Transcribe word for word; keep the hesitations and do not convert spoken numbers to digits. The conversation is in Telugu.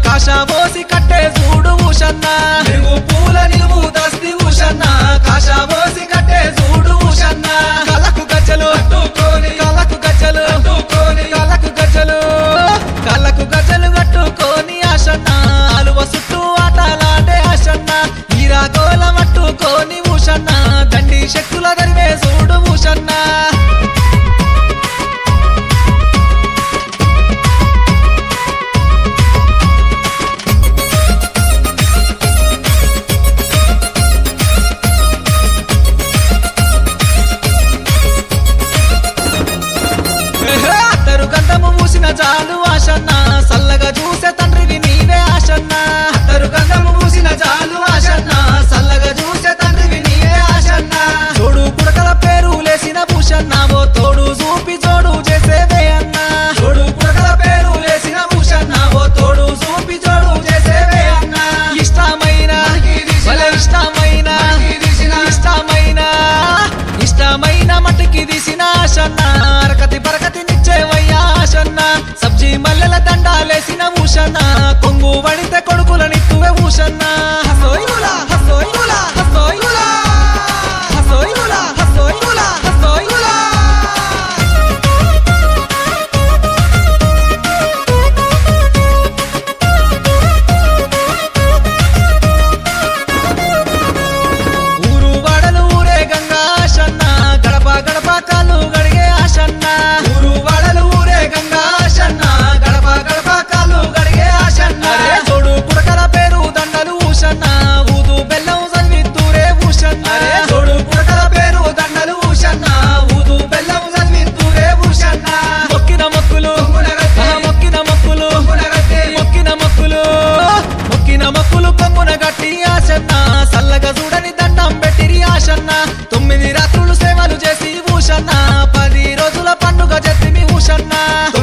కాషాబోసి కట్టే చూడు ఊషన్న నిలువు పూల నిలువు దస్తి ఊషన్న కాషాబోసి కట్టే చూడు ఊషన్న కళ్ళకు గజ్జలు కట్టుకొని కళ్ళకు గజ్జలు కట్టుకొని కళ్ళకు గజ్జలు కళ్ళకు గజ్జలు కట్టుకొని ఆషన్న అలువ చుట్టూ ఆటలాడే ఆషన్న ఈరా గోల మట్టుకొని ఊషన్న దండి శక్తుల దరివే చూడు ఊషన్న చాలు ఆషన్న సల్లగా చూసే తండ్రివి నీవే ఆషన్న అత్తరు గంధము మూసిన చాలు ఆషన్న సల్లగా చూసే తండ్రివి నీవే ఆషన్న తోడు పుడకల పేరు లేసిన భూషన్న ఓ తోడు చూపి జోడు చేసేవే అన్న తోడు పుడకల పేరు లేసిన భూషన్న ఓ తోడు చూపి జోడు చేసేవే అన్న ఇష్టమైన ఇష్టమైన ఇష్టమైన ఇష్టమైన మట్టికి తీసిన ఆషన్న అరకతి బరకతి నిచ్చేవయ్యా ఆషన్న సబ్జీ మల్లెల దండాలేసిన ఊషన్న కొంగు వడితే కొడుకుల నిత్తువే ఊషన్న హసోయులా హసోయులా హసోయులా హసోయులా హసోయులా హసోయులా ఊరు వాడలు ఊరే గంగా ఆషన్న గడప గడప కాళ్ళు గడిగే ఆషన్న ఊరు వాడలు ఊరే గంగా ఆషన్న గడప గడప కాళ్ళు గడిగే ఆషన్న తోడు పుడకల పేరు దండలు ఊషన్న ఊదు బెల్లం చదివిత్తూరే ఊషన్న తోడు పుడకల పేరు దండలు ఊషన్న ఊదు బెల్లం చదివిత్తూరే ఊషన్న మొక్కిన మొక్కులు మొక్కిన మొక్కులు మొక్కిన మొక్కులు మొక్కిన మొక్కులు కొమ్మున గట్టి ఆషన్న సల్లగా చూడని దండం పెట్టిరి ఆషన్న తొమ్మిది రాత్రులు సేవలు చేసి ఊషన్న పది రోజుల పండుగ చేతిమి ఊషన్న